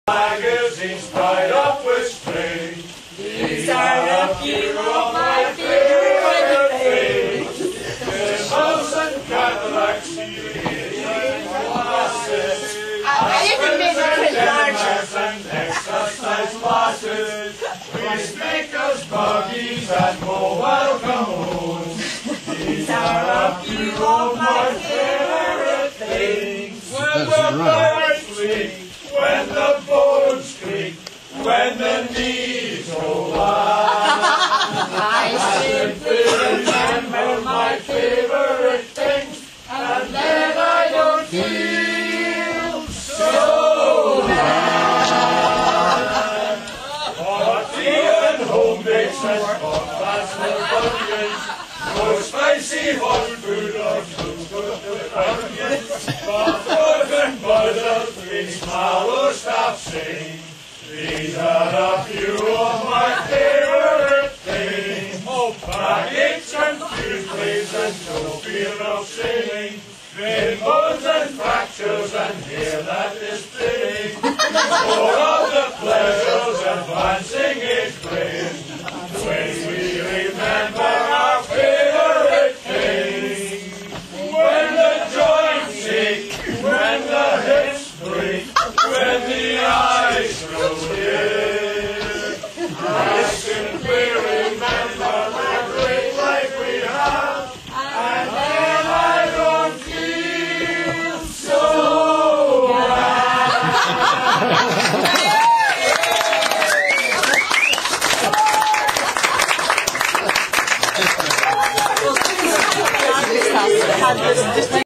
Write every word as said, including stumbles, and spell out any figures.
Magazines tied up with string. These are a few of my favorite things. Symbols and Catholics, aspirants and exercise classes, peacemakers, buggies, and mobile commons. These are a few of my favorite things. When the birds squeak, when the bones creak, when the knees roll out, I simply remember my favorite things, and then I don't feel so bad. For tea and home bakes and hot plastic onions, no spicy hot food or too good with onions, but food and butter, please mallow stop sing. These are a few of my favorite things. Oh, backaches and toothpaste and no fear of sailing, thin bones and fractures and hair that is thinning. More of the pleasures advancing age bring, when we remember our favorite things. When the joints ache, when the hips break, when the eyes grow dim, I simply remember the great life we have, and then I don't feel so bad.